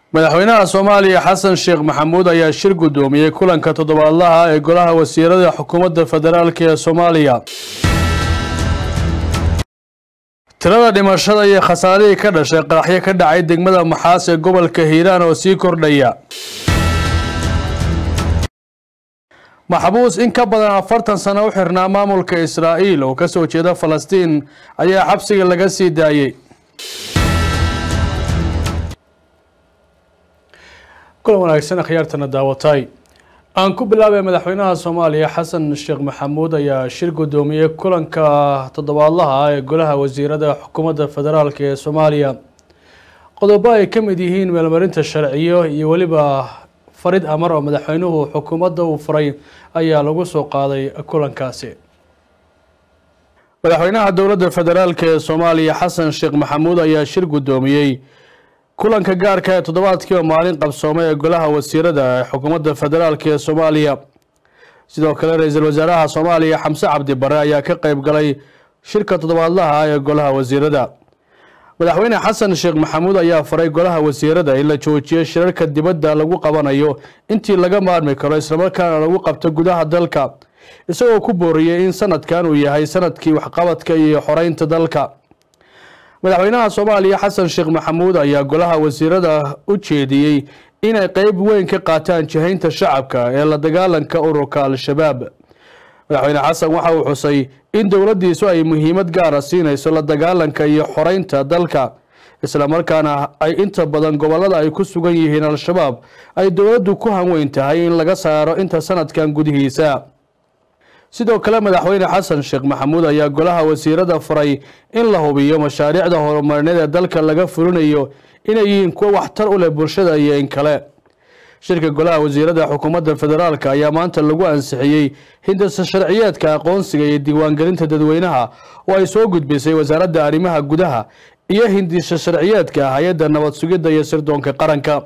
madaxweynaha Soomaaliya Xasan Sheekh Maxamuud ayaa shir gudoomiyay kulanka toddobaadlaha ee golaha wasiirada xukuumadda federaalka ee Soomaaliya. tirada dhimashada iyo khasaarihii ka dhashay qaraxyo ka dhacay degmada Maxaas ee gobolka Hiiraan oo sii kordhaya. maxbuus in ka badan 40 sano u xirnaa maamulka Israa'iil oo ka soo jeeda Falastiin ayaa xabsiga laga sii daayay. كل wanaagsan khiyaartana daawatay aan ku bilaabay madaxweynaha Soomaaliya Xasan Sheekh Maxamuud ayaa shir gudoomiyay kulanka toddobaadlaha ee golaha wasiirada xukuumadda federaalka ee Soomaaliya qodobo ay ka mid yihiin meelmarinta sharciyo iyo waliba farid amar oo madaxweynuhu xukuumadda uu furay ayaa lagu soo qaaday kulankaasi. madaxweynaha dowladda federaalka ee Soomaaliya Xasan Sheekh Maxamuud ayaa shir gudoomiyay kulanka gaarka ee toddobaadkii maalin qabsoomay ee golaha wasiirada xukuumadda federaalka ee Soomaaliya. sidoo kale ra'iisul wasaaraha Soomaaliya Xamse Cabdi Barre ayaa ka qayb galay shirka toddobaadlaha ee golaha wasiirada. madaxweyne Xasan Sheekh Maxamuud ayaa faray golaha wasiirada in la joojiyo shirarka dibadda lagu qabanayo intii laga maarmi karo isla markaana lagu qabto gudaha dalka isagoo ku booriyay in sanadkan uu yahay sanadkii waxqabadka iyo xoreynta dalka. madaxweynaha Soomaaliya Xasan Sheekh Maxamuud ayaa golaha wasiirada u jeediyay inay qayb weyn ka qaataan jihaynta shacabka ee la dagaalanka ururka Al-Shabaab. madaxweyne Xasan waxa uu xusay in dowladdiisu ay muhiimad gaar ah siinayso la dagaalanka iyo xoreynta dalka isla markaana ay inta badan gobolada ay ku sugan yihiin Al-Shabaab ay dowladdu ku hanweyn tahay in laga saaro inta sanadkan gudihiisa. sidoo kale madaxweyne Xasan Sheekh Maxamuud ayaa golaha wasiirada faray in la hubiyo mashaariicda horumarineed ee dalka laga fulinayo inay yihiin kuwa waxtar u leh bulshada iyo in kale. shirka golaha wasiirada xukuumadda federaalka ayaa maanta lagu ansixiyay hindasa sharciyeedka aqoonsiga iyo diiwaangelinta dadweynaha oo ay soo gudbisay wasaaradda arrimaha gudaha iyo hindisa sharciyeedka hay'adda nabad sugidda iyo sirdoonka qaranka.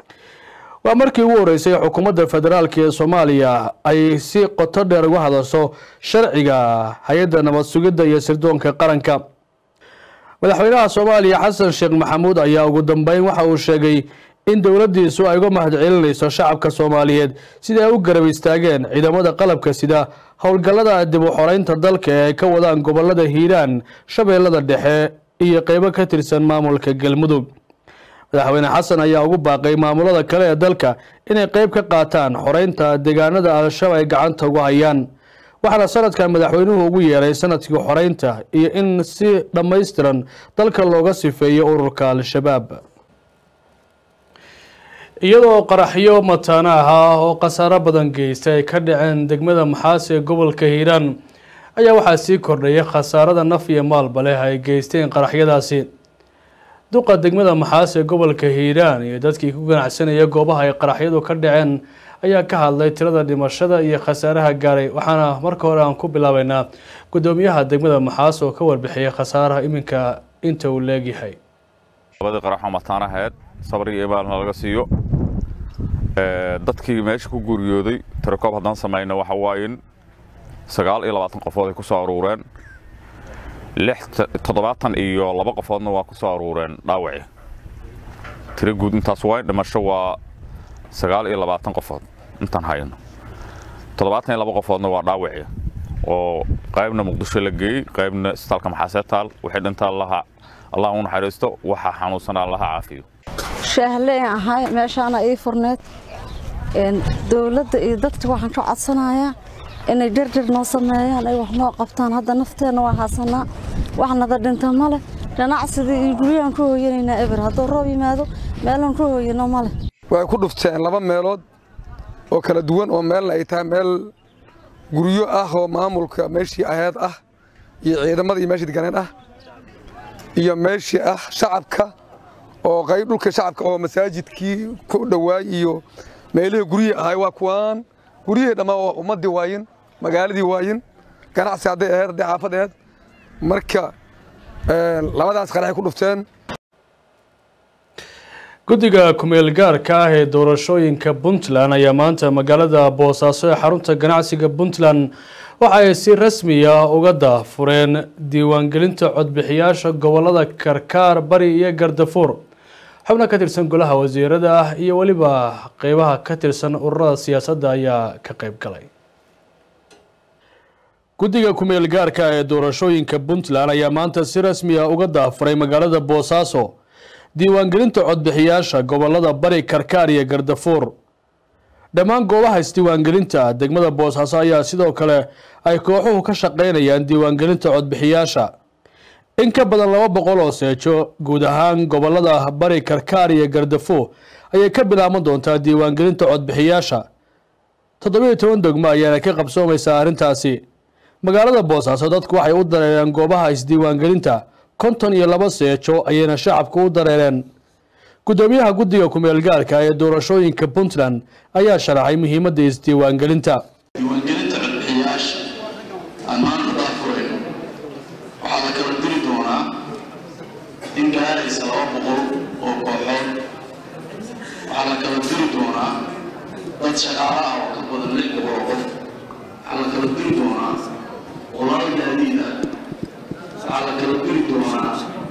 waa markii ugu horeysay xukuumadda federaalka ee Soomaaliya ay si qoto dheer uga hadasho sharciga hay'adda nabad sugidda iyo sirdoonka qaranka. madaxweynaha Soomaaliya Xasan Sheekh Maxamuud ayaa ugu dambeyn waxa uu sheegay in dowladdiisu ay uga mahadcelinayso shacabka Soomaaliyeed sida ay u garab istaageen ciidamada qalabka sida howlgallada dib u xoreynta dalka ee ay ka wadaan gobolada Hiiraan, Shabeellada Dhexe iyo qaybo ka tirsan maamulka Galmudug. madaxweyne Xasan ayaa ugu baaqay maamulada kale ee dalka inay qayb ka qaataan xoreynta deegaanada Al-Shabaab ay gacanta ugu hayaan. waxaana sanadkan madaxweynuhu ugu yeeray sanadkii xoreynta iyo in si dhammaystiran dalka looga sifeeyo ururka Al-Shabaab. iyadoo qaraxyo mataana ah oo khasaaro badan geystay ay ka dhaceen degmada Maxaas ee gobolka Hiiraan ayaa waxaa sii kordhaya khasaarada naf iyo maalba leh ay geysteen qaraxyadaasi. duqa degmada Maxaas ee gobolka Hiiraan iyo dadkii ku ganacsanaya goobaha ay qaraxyadu ka dhaceen ayaa ka hadlay tirada dhimashada iyo khasaaraha gaaray. waxaana marka hore aan ku bilaabaynaa gudoomiyaha degmada Maxaas oo ka warbixiyay khasaaraha iminka inta uu leeyahay. labada qaraxo mataanaheed sabr iyo baalna laga siiyo dadkii meesha ku guriyooday tirkoob haddaan sameeyno waxa waayin 29 qofood ay ku soo aruureen 72 qofoodna waa ku soo aruureen dhaawaci. tiro guud intaas waa dhimasho waa 29 qofood intaan hayno 72 qofoodna waa dhaawaci oo qaybna Muqdisho la geeyay qaybna isbitaalka Maxaas taal waxay dhintaan Allah uu naxariisto waxa xanuunsan Allah caafiyo. shahle ahay meeshana ay furneed dawladda iyo dadka waxaan ka codsanayaa inay dardar noo sameeyaan ay wax noo qabtaan. hadda nafteena waa haasana waxnada dhinta male ganacsiga iyo guriyaan ku hooyanayna eber haddii roob yimaado meelan ku hooyano male. way ku dhufteen laba meelood oo kala duwan oo meel ay tahay meel guriyo ah oo maamulka meeshii ahayd ah iyo ciidamada iyo meeshii deganaan ah iyo meeshii ah shacabka oo qayb dhulka shacabka oo masaajidkii ku dhawaay iyo meelaha guriyo ahay waa kuwaan guriyo dhamaa ummadii waayin magaaladii waayin ganacsi haday ahayd xaafadeed marka labadaas qarax ku dhufteen. guddiga kumeel gaarka ah ee doorashooyinka Puntland ayaa maanta magaalada Boosaaso ee xarunta ganacsiga Puntland waxa ay si rasmi ah uga daafureen diiwaangelinta codbixiyaasha gobolada Karkaar, Bari iyo Gardafuur. xubno ka tirsan golaha wasiirada iyo waliba qeybaha ka tirsan ururada siyaasadda ayaa ka qayb galay. guddiga ku-meel gaarka ee doorashooyinka Puntland ayaa maanta si rasmi ah uga daafuray magaalada Boosaaso diiwaangelinta codbixiyaasha gobolada Bari, Karkaar iyo Gardafuur. dhammaan goobaha isdiiwaangelinta degmada Boosaaso ayaa sidoo kale ay kooxuhu ka shaqeynayaan diiwaangelinta codbixiyaasha. in ka badan 200 oo seejo guud ahaan gobolada Bari, Karkaar iyo Gardafuur ayay ka bilaaban doontaa diiwaangelinta codbixiyaasha. 17 degmo ayaa ka qabsoomaysa arrintaasi. magaalada Boosaaso dadku waxay u dareereen goobaha isdiiwaangelinta 52 seejo ayayna shacabku u dareereen. gudoomiyaha guddiga ku-meel gaarka ee doorashooyinka Puntland ayaa sharaxay muhiimadda isdiiwaangelinta. diiwaangelinta codbixiyaasha ammaan daafuray waxaa la kala diri doonaa in gaaraysa 200 oo kooxood. waxaa la kala diri doonaa dad shaqaale ah oo ka badan 600 qof. waxaa la kala diri doonaa qolal gaadiid ah. waxaa la kala diri doonaa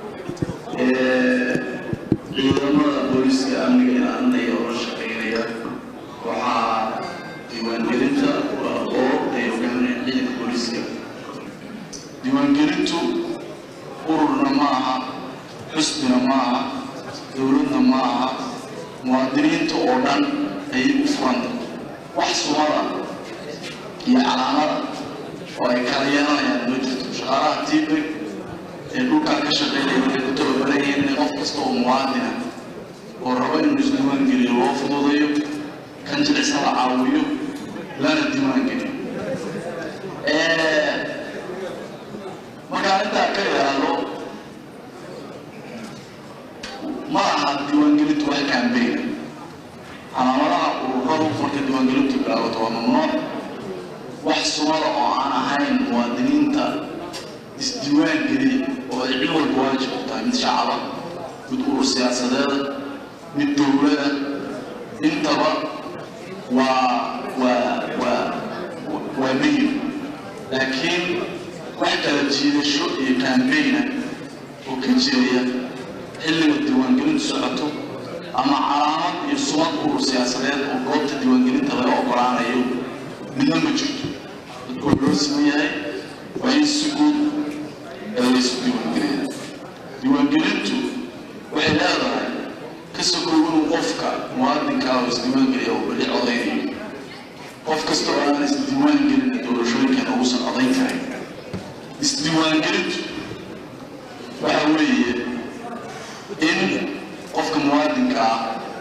ciidamada booliska amniga ilaalinaya oo la shaqeynaya. waxaa diiwaangelinta oo ay hogaaminayaan ciidanka booliska. diiwaangelintu ururna ma aha, xusbina ma aha, dowladna ma aha, muwaadiniinta oo dhan ayay u furanta. wax sumada iyo calaamada oo ay kala yeelanayaan ma jirto. shaqaalaha tiibeg ee dhulkaa ka shaqeynaya waxay ku tababarayeen in qof kasta oo muwaadina oo rabo inuu isdiiwaangeliyo loo fududayo, kan jilicsan la caawiyo, lana diiwaangeliyo. markaa intaa ka yidhaahdo ma aha diiwaangelintu wax kaambeyn. calaamadaha ururadu marka diiwaangelintu bilaabato waa mamnuuc. wax sumada oo aan ahayn muwaadiniinta isdiiwaangeliya oo ay cid walba waajib u tahay, mid shacaba, mid urur siyaasadeeda, mid dowlada, intaba waa muhiim. laakiin wax kala jiidasho iyo kaambeyna oo ka jiraya xilliga diiwaangelintu socoto ama calaamad iyo sumad urur siyaasadeed oo goobta diiwaangelinta laga ogolaanayo midna ma jirto. dadku loo siman yahay waa in si guud laysu diiwaangeliya. diiwaangelintu waxay leedahay ka sokow inuu qofka muwaadinka oo isdiiwaangeliya oo bali codaynayo. qof kasta oo aan isdiiwaangelin doorashooyinkan uusan codayn karin. isdiiwaangelintu waxa weeye in qofka muwaadinka ah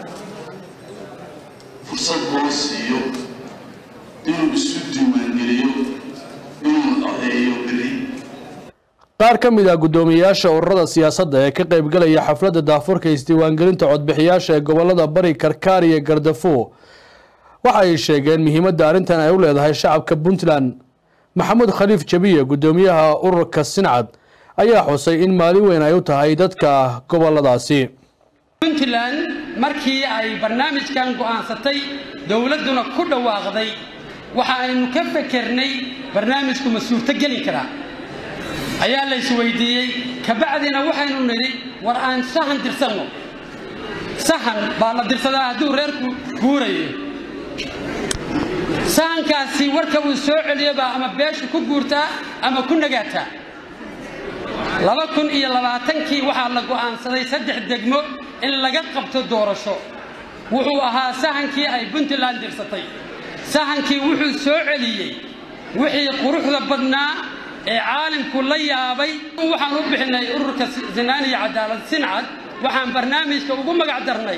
fursad loo siiyo inuu isu diiwaangeliyo, inuu codeeyo beri. qaar ka mid ah gudoomiyaasha ururada siyaasadda ee ka qayb galaya xafladda daafurka isdiiwaangelinta codbixiyaasha ee gobolada Bari, Karkaar iyo Gardafuur waxa ay sheegeen muhiimadda arrintan ay u leedahay shacabka Puntland. maxamuud khaliif jabiye gudoomiyaha ururka Sincad ayaa xusay in maalin weyn ay u tahay dadka goboladaasi. Puntland markii ay barnaamijkan go'aansatay dawladuna ku dhawaaqday waxa aynu ka fikirnay barnaamijku ma suurtagelin karaa ayaa la isweydiiyay. kabacdina waxaynu nidhi war aan sahan dirsano. sahan baa la dirsadaa hadduu reerku guurayo. sahankaasi warka uu soo celiyaba ama beeshu ku guurtaa ama ku nagaataa. 2020kii waxaa la go'aansaday 3 degmo in laga qabto doorasho. wuxuu ahaa sahankii ay Puntland dirsatay. sahankii wuxuu soo celiyay wixii quruxda badnaa ee caalamku la yaabay. waxaan u bixinay ururka Sinaan iyo Cadaalad Sincad. waxaan barnaamijka ugu magac darnay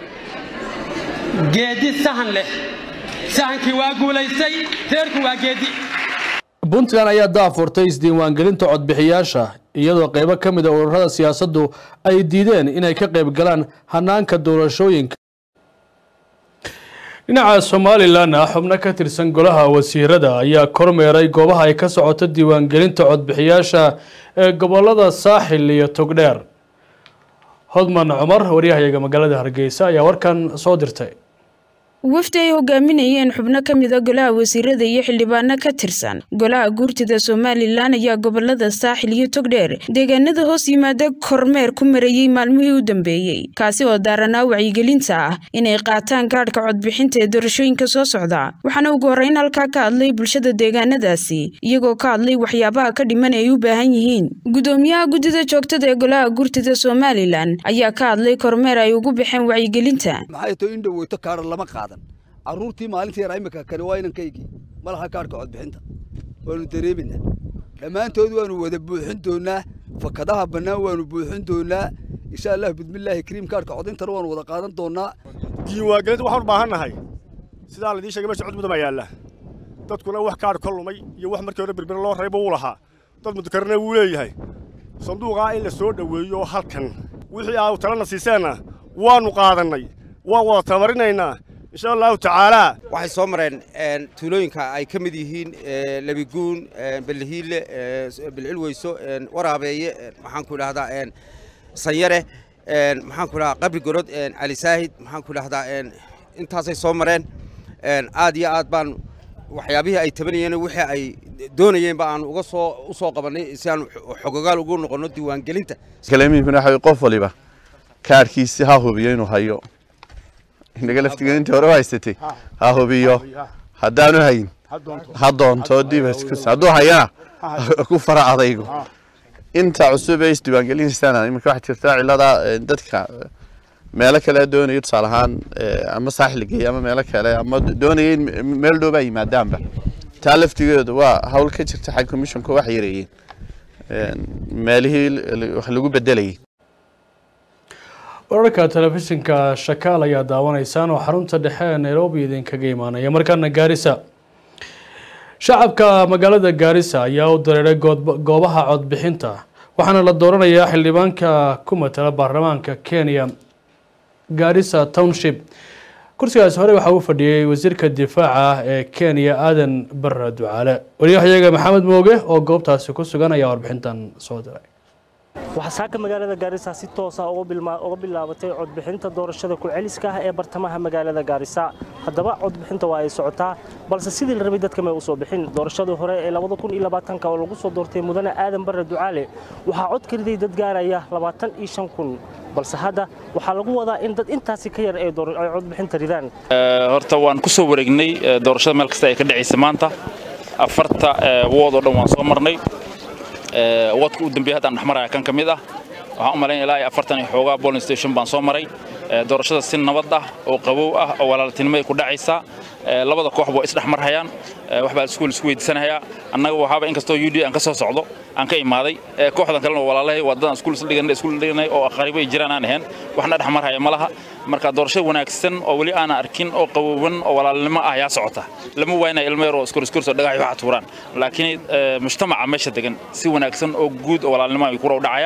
geedi sahan leh. sahankii waa guulaystay, teerku waa geedi. Puntland ayaa daafurtay isdiiwaangelinta codbixiyaasha iyadoo qaybo ka mid ah ururada siyaasaddu ay diideen inay ka qayb galaan hanaanka doorashooyinka. dhinaca Somaliland xubno ka tirsan golaha wasiirada ayaa kormeeray goobaha ay ka socoto diiwaangelinta codbixiyaasha ee gobolada Saaxil iyo Togdheer. Hodman Cumar wariyahayaga magaalada Hargeysa ayaa warkan soo dirtay. wafdi ay hogaaminayeen xubno ka mid ah golaha wasiirada iyo xildhibaano ka tirsan golaha guurtida Somaliland ayaa gobolada Saaxil iyo Togdheer deegaanada hoos yimaada kormeer ku marayay maalmihii u dambeeyay kaasi oo daaranaa wacyigelinta ah inay qaataan kaadhka codbixinta ee doorashooyinka soo socda waxaana ugu horeyn halka ka hadlay bulshada deegaanadaasi iyagoo ka hadlay waxyaabaha ka dhiman ay u baahan yihiin gudoomiyaha guddida joogtada ee golaha guurtida Somaliland ayaa ka hadlay kormeer ay ugu bixeen wacyigelinta maxay too in dhaweyto kaadh lama qaadan aruurtii maalintii yar imika kani waa inankaygi malaha kaadhka codbixinta waanu dareeminaa dhammaantood waanu wada buuxin doonaa fakadaha bannaan waanu buuxin doonaa insha Allah bismillaahi kariim kaadhka codintana waanu wada qaadan doonaa diiwaangelinta waxaan u baahannahay sidaa la idin sheegay meesha cod mudan ayaa yaala dadkuna wax kaadh ka lumay iyo wax markii hore birbir loo reebo uu lahaa dad mudakarna wuu leeyahay sanduuqa in la soo dhaweeyo halkan wixii aad talana siiseena waanu qaadanay waan wada tamarinaynaa إن شاء الله تعالى waxay soo mareen tuulooyinka ay ka mid yihiin Labiguun Balhiile Bilcilweyso Waraabeeye maxaan ku dhahdaa Sanyare maxaan ku dhahdaa Qabri Gorod Ali Saahid maxaan ku dhahdaa intaasay soo mareen aad iyo aad baan waxyaabihii ay tabanayeen wixii ay doonayeen baan uga soo qabanay si aan xogogaal ugu noqono diiwaangelinta kaleemihiina waxa qof waliba kaarkiisa ha hubiyo inuu hayo inaga laftiga inta hore haysatay ha hubiyo haddaanu hayn hadoonto dibas ku sado hayana ku fara adaygu inta cusub ay isdiiwaangelinaysan imika wax jirta cilada dadka meelo kale doonayo salahan ama saaxilgeey ama meelo kale ama doonayeen meel dhow ay maadaamba taa laftigeedu waa hawl ka jirta xag commissionka wax yareeyeen meelihii wax lagu bedelay wararka telefishinka Shakaal ayaa daawanaysaan oo xarunta dhexe ee Nairobi idinkaga imaanaya markaana Gaarisa shacabka magaalada Gaarisa ayaa u dareeray goobaha codbixinta waxaana la dooranayaa xildhibaanka ku matala baarlamaanka Kenya Gaarisa Township kursigaas hore waxa uu fadhiyay wasiirka difaaca ee Kenya Aadan Barra Ducaale wariyahayaga Maxamed Mooge oo goobtaasi ku sugan ayaa warbixintan soo diray waxaaka magaalada Gaarisa si toos ah uga bilaabatay codbixinta doorashada ku celiska ah ee bartamaha magaalada Gaarisa hadaba codbixinta waa ay socotaa balse sidii la rabay dadka ma u soo bixin doorashada hore ee 2020 oo lagu soo doortay mudane Aadan Barra Ducaale waxa cod ka riday dad gaaraya 25000 balse hadda waxa lagu wadaa in dad intaasi ka yar ay codbixinta ridaan horta waan ku soo wareegnay doorashada meel kasta ay ka dhacaysay maanta afarta wood oo dhan waan soo marnay wadku u dambeeyay hadaan dhaxmaraya kan kamid ah waxaan u maleeyay ilaa 40 xoogaa polling station baan soo maray doorashada si nabad ah oo qabow ah oo walaaltinimo ay ku dhacaysa labada koox waa is dhaxmarayaan wax baa isku weydiisanaya annaga waxaaba in kasto UD aan ka soo socdo aan ka imaaday kooxdan kale walaalahay wadadan isku dhiganay oo qariib ay jiraan aan ahayn waxna dhaxmaraya malaha marka doorasho wanaagsan oo wali aan arkin oo qabowan oo walaalnimo ah ayaa socota lama waayna ilmo yar oo isku soo dhagax wax tuuraan laakiin mujtamaca meesha degan si wanaagsan oo guud oo walaalnimo ay ku dhacaya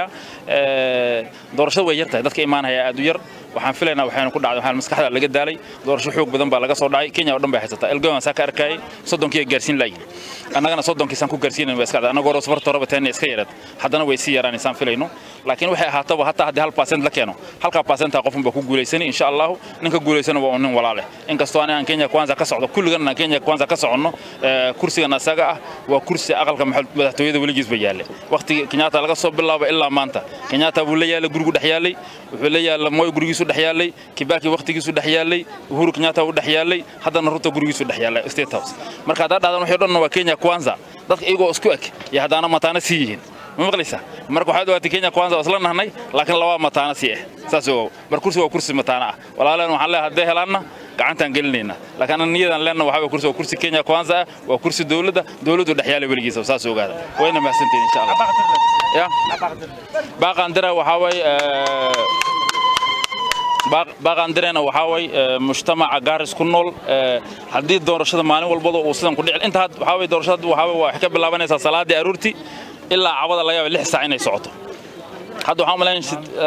doorashada way yartahay dadka imaanaya aad u yar waxaan filaynaa waxaan ku dhacday waxaan maskaxda laga daalay doorasho xoog badan baa laga soo dhacay Kenya oo dhan bay haysataa elgowan saa ka arkay 30 gaarsiin laayay annagana 30 san ku gaarsiinay way iska dhacday anagoo safarta raba taan iska yarad haddana way si yaraan isaan filayno laakiin waxay ahaataba hataa hadii 1% la keeno 1% qofun baa ku guuleysan insha Allah ninka guuleysan waa nin walaale in kasto aan Kenya Kwanza ka socdo kulligan Kenya Kwanza ka socono kursiga asaga ah waa kursi aqalka madaxtooyada waligiis ba yaale waqti Kenyatta laga soo bilaabo ilaa maanta Kenyatta buu la yaala gurigu dhaxyaalay wuxuu la yaala mooy gurigiisu dhaxyaalay Kibaki waqtigiisu dhaxyaalay Uhuru Kenyatta uu dhaxyaalay haddana Ruto gurigiisu dhaxyaalay State House marka dhacdan waxay dhan waa Kenya Kwanza dadka iyagoo isku eg iyo haddana mataana si yihiin ma maqlaysaa marka waxaad waatay Kenya Kwanza isla nahnay laakiin laba mataana si ah saas oo mar kursi waa kursi mataana ah walaalaan waxaan leeyahay hadday helaana gacantan gelinayna laakiin niyadan leena waxa kursi Kenya Kwanza waa kursi dawladdu dhaxyaalay waligiisa saas ogaada wayna mahadsantiin insha Allah ya baaqandira waxa way baaqandirena waxa way mujtamaca Gaaris ku nool hadii doorashada maalin walba oo sidan ku dhicin inta waxa way doorashada waxa way wax ka bilaabanaysaa salaadii aroortii ilaa cabada laga yaabo 6 saac inay socoto hadda waxaan malayn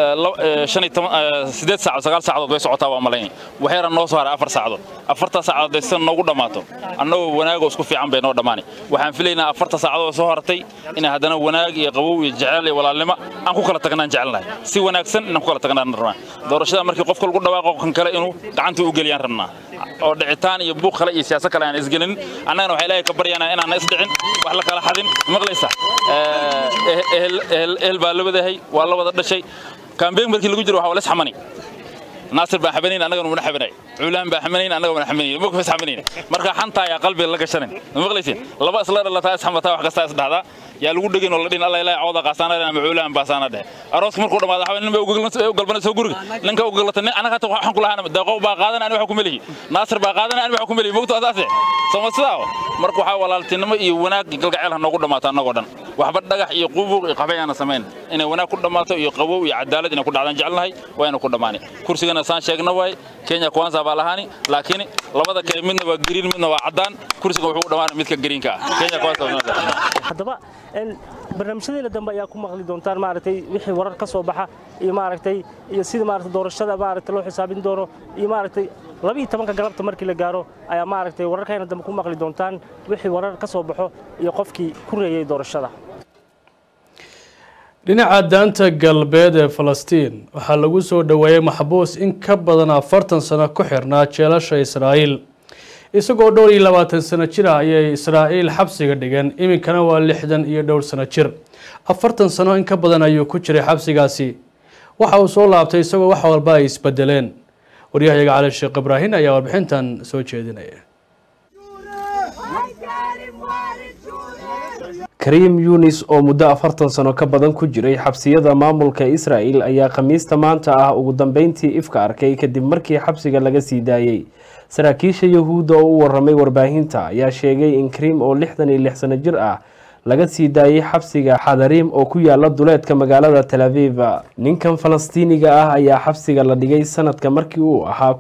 8 saacadood 9 saacadood way socotaa waa malayn waxay noo soo haray 4 saacadood 4 saacadood ay san noogu dhamaato annagoo wanaag isku fiican bay noo dhamaanay waxaan filaynaa 4 saacadood soo hartay in haddana wanaag iyo qabow iyo jacayl iyo walaalnimo aan ku kala tagnaan jecelnahay si wanaagsan inaan ku kala tagnaan rabnaa doorashada markii qofka lagu dhawaaqo kan kale inuu gacanta u geliyaan rabnaa oo dhicitaan iyo buuq kale iyo siyaasad kale aan isgelin annagana waxay ilaahay ka baryaanaa inaan is dhicin wax la kala xadin maqlaysa baa la wadahay waa la wada dhashay campaign markii lagu jiro waxa la isxamani naasir baa xabaneen annagana wada xabanay cuulaan baa xabaneen annagana wada xabaneen ma ku xabaneen marka xanta ayaa qalbiga la gashanin maqlaysin laba isla dhalataa isxamata wax kasta is dhahda yaa lagu dhigin oo la dhin Allah ilaahay cawda qaasana ama cuulaan baasaana dheh arooska markuu dhamaado xaban bay u galbanay soo guriga ninka u galata anaga hata waxaan ku lahaana daaqo baa qaadan aan wax ku melihi naasir baa qaadan aan wax ku melihi mogto asaase soomaalida marka waxa walaaltinimo iyo wanaag galgaceel ha noogu dhamaato annagoo dhan waxba dhagax iyo qubuuq iyo qabayana sameyn inay wanaag ku dhamaato iyo qabow iyo cadaalad inay ku dhacdaan jecelnahay wayna ku dhamaanay kursigana saan sheegna way Kenya kwanza baa lahani laakiin labada kale midna waa green midna waa cadaan kursiga wuxuu u dhamaanay midka greenka Kenya kwanza hadaba barnaamijyada dambe ayaa ku maqli doontaan maaragtay wixii warar ka soo baxa iyo maaragtay iyo sida maaragtay doorashada maaragtay loo xisaabin doono iyo maaragtay 12 galabta markii la gaaro ayaa maaragtay wararkayna dambe ku maqli doontaan wixii warar ka soo baxo iyo qofkii ku reeyay doorashada dhinaca daanta galbeed ee Falastiin waxaa lagu soo dhaweeyay maxbuus in ka badan 40 sano ku xirnaa jeelasha Israa'iil isagoo 22 sano jir ah ayay Israa'iil xabsiga dhigan iminkana waa 60 iyo dhowr sano jir 40 sano in ka badan ayuu ku jiray xabsigaasi waxa uu soo laabtay isagoo wax walba ay isbedeleen wariyahayaga Cali Sheekh Ibraahin ayaa warbixintan soo jeedinaya Karim Yunis oo muddo 40 sano ka badan ku jiray xabsiyada maamulka Israa'iil ayaa khamiista maanta ah ugu dambeyntii ifka arkay kadib markii xabsiga laga sii daayay saraakiisha Yahuud oo u waramay warbaahinta ayaa sheegay in Karim oo 66 sano jir ah laga sii daayay xabsiga Hadarim oo ku yaala duleedka magaalada Tel Aviv ninkan Falastiiniga ah ayaa xabsiga la dhigay sanadka markii uu ahaa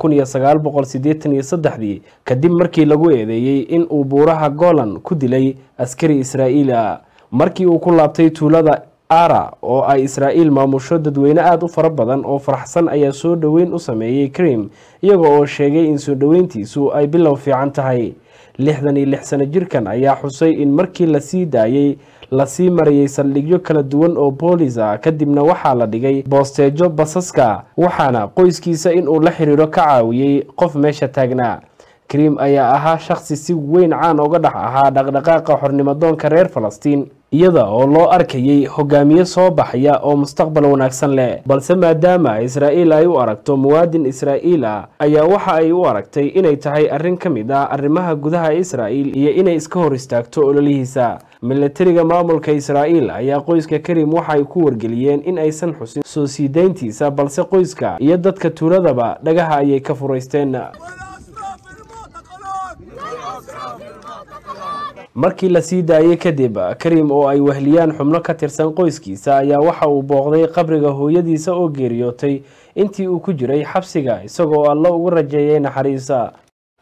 1983 kadib markii lagu eedeeyay in uu buuraha Golan ku dilay askari Israa'iil markii uu ku laabtay tuulada Ara oo ay Israa'iil maamusho dadweyne aad u fara badan oo faraxsan ayaa soo dhaweyn u sameeyay Karim iyagoo oo sheegay in soo dhaweyntiisu ay bilow fiican tahay 66 sano jirkan ayaa xusay in markii la sii daayay la sii marayay saldhigyo kala duwan oo booliis ah kadibna waxaa la dhigay boosteejo basaska waxaana qoyskiisa in uu la xiriiro ka caawiyay qof meesha taagnaa Karim ayaa ahaa shakhsi si weyn caan uga dhax ahaa dhaqdhaqaaqa xornimadoonka reer Falastiin iyada oo loo arkayay hogaamiye soo baxaya oo mustaqbal wanaagsan leh balse maadaama Israa'iil ay u aragto muwaadin Israa'iil ah ayaa waxa ay u aragtay inay tahay arrin ka mid ah arrimaha gudaha Israa'iil iyo inay iska hor istaagto ololihiisa militariga maamulka Israa'iil ayaa qoyska Karim waxa ay ku wargeliyeen in aysan xusin soo siideyntiisa balse qoyska iyo dadka tuuladaba dhagaha ayay ka fureysteen markii la sii daayay kadib Karim oo ay wahliyaan xubno ka tirsan qoyskiisa ayaa waxa uu booqday qabriga hooyadiisa oo geeriyootay intii uu ku jiray xabsiga isagoo Allah ugu rajeeyay naxariista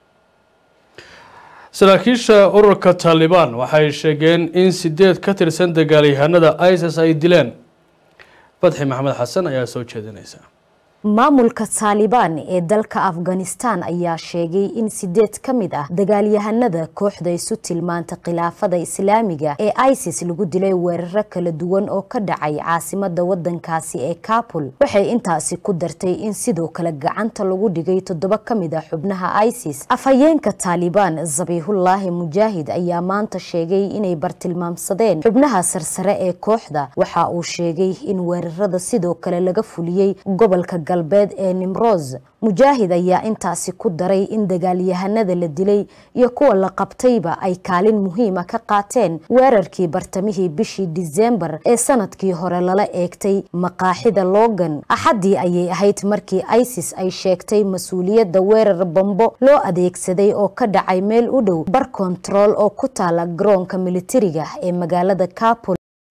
saraakiisha ururka Taliban waxay sheegeen in 8 ka tirsan dagaalyahanada ISIS ay dileen Fadhi Maxamed Xasan ayaa soo jeedinaysa maamulka Taliban ee dalka Afghanistan ayaa sheegay in 8 kamid ah dagaalyahanada kooxda isu tilmaanta khilaafada Islaamiga ee ISIS lagu dilay weerar kala duwan oo ka dhacay caasimada wadankaasi ee Kabul waxay intaasi ku dartay in sidoo kale gacanta lagu dhigay 7 kamid ah xubnaha ISIS afhayeenka Taliban Zabihullah Mujahid ayaa maanta sheegay inay bartilmaamsadeen xubnaha sarsare ee kooxda waxa uu sheegay in weerarada sidoo kale laga fuliyay gobolka galbeed ee Nimroz Mujahid ayaa intaasi ku daray in dagaalyahanada la dilay iyo kuwa la qabtayba ay kaalin muhiim ah ka qaateen weerarkii bartamihii bishii December ee sanadkii hore lala eegtay maqaaxida Logan axadii ayay ahayd markii ISIS ay sheegtay mas'uuliyadda weerar bombo loo adeegsaday oo ka dhacay meel u dhow bar control oo ku taala garoonka militariga ee magaalada Kabul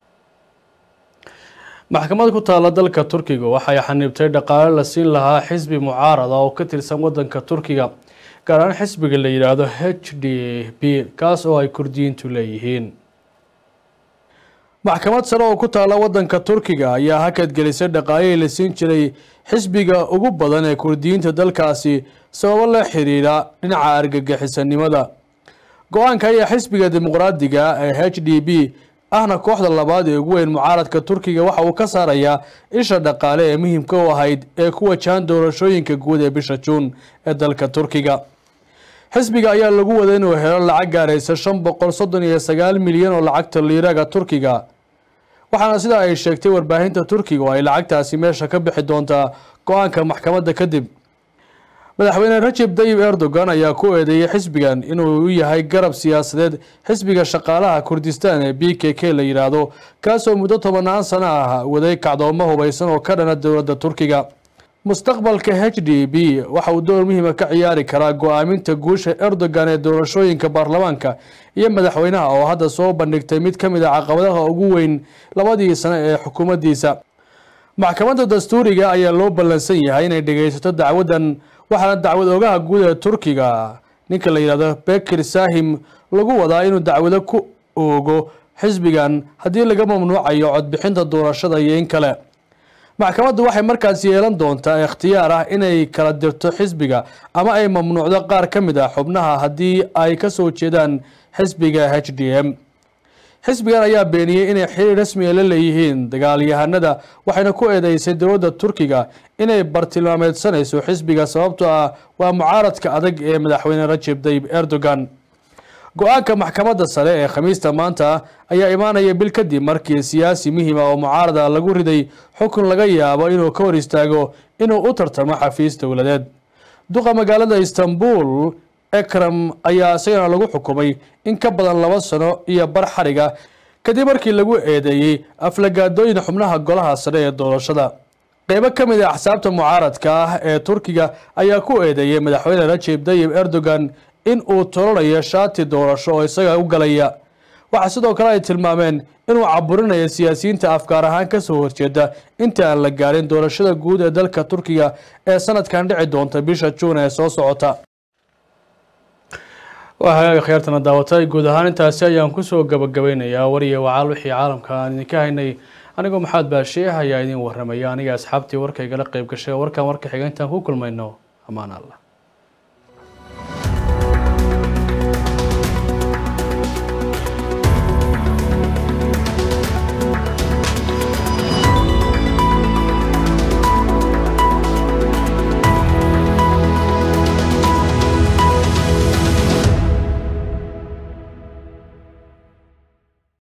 maxkamad ku taala dalka Turkiga waxay xanibtay dhaqaale la siin lahaa xisbi mucaarada oo ka tirsan wadanka Turkiga gaar ahaan xisbiga la yiraahdo HDP kaas oo ay Kurdiyiintu leeyihiin maxkamad sare oo ku taala wadanka Turkiga ayaa hakad gelisay dhaqaalihii la siin jiray xisbiga ugu badan ee Kurdiyiinta dalkaasi sababo la xiriira dhinaca argagixisanimada. Go'aanka ayaa xisbiga dimuqraadiga ee HDP ahna kooxda labaad ee ugu weyn mucaaradka Turkiga waxa uu ka saarayaa isha dhaqaale ee muhiimka u ahayd ee ku wajahan doorashooyinka guud ee bisha Juun ee dalka Turkiga. xisbiga ayaa lagu waday inuu helo lacag gaaraysa 539 milyan oo lacagta liiraga Turkiga, waxaana sida ay sheegtay warbaahinta Turkiga oo ay lacagtaasi meesha ka bixi doontaa go'aanka maxkamadda kadib. madaxweyne Recep Tayyip Erdogan ayaa ku eedeeyay xisbigan inuu u yahay garab siyaasadeed xisbiga shaqaalaha Kurdistan ee PKK la yiraahdo, kaasoo muddo 10 sano ah waday kacdoomo hubeysan oo ka dhana dowladda Turkiga. mustaqbalka HDP waxa uu door muhiim ah ka ciyaari karaa go'aaminta guusha Erdogan ee doorashooyinka baarlamaanka iyo madaxweynaha oo hadda soo bandhigtay mid ka mid ah caqabadaha ugu weyn labadii sano ee xukuumaddiisa. maxkamadda dastuuriga ayaa loo ballansan yahay inay dhageysato dacwadan, waxaana dacwad ogaha guud ee Turkiga ninka la yiraahdo Bekir Sahim lagu wadaa inuu dacwado ku oogo xisbigan haddii laga mamnuucayo codbixinta doorashada iyo in kale. maxkamaddu waxay markaas yeelan doontaa ikhtiyaar ah inay kala dirto xisbiga ama ay mamnuucdo qaar ka mid ah xubnaha haddii ay ka soo jeedaan xisbiga HDM. xisbigan ayaa beeniyay inay xiriir rasmi ah la leeyihiin dagaalyahanada, waxayna ku eedeysay dowladda Turkiga inay bartilmaameedsanayso xisbiga sababtoo ah waa mucaaradka adag ee madaxweyne Recep Tayyip Erdogan. go'aanka maxkamadda sare ee Khamiista maanta ayaa imaanaya bil kadib markii siyaasi muhiim ah oo mucaarada lagu riday xukun laga yaabo inuu ka hor istaago inuu u tartamo xafiis dowladeed. duqa magaalada Istanbul Ekrem ayaa isagana lagu xukumay in ka badan 2 sano iyo bar xariga kadib markii lagu eedeeyay aflagaadooyin xubnaha golaha sare ee doorashada. qaybo ka mid ah axsaabta mucaaradka ah ee Turkiga ayaa ku eedeeyay madaxweyne Recep Tayyip Erdogan in uu tololayo shaati doorasho oo isaga u galaya. waxa sidoo kale ay tilmaameen inuu caburinayo siyaasiyiinta afkaar ahaan ka soo horjeeda inta aan la gaarin doorashada guud ee dalka Turkiga ee sanadkan dhici doonta bisha Juun ee soo socota. waxaa khayartana daawatay guud ahaan intaasi ayaan ku soo gabagabeynayaa wariye wacaal wixii caalamka aan idinka haynay. anigoo Maxamed Baashiix ayaa idin waramaya, aniga asxaabtii warkaygala qayb gashay warkan warka xiga intaan ku kulmayno. amaan Allah.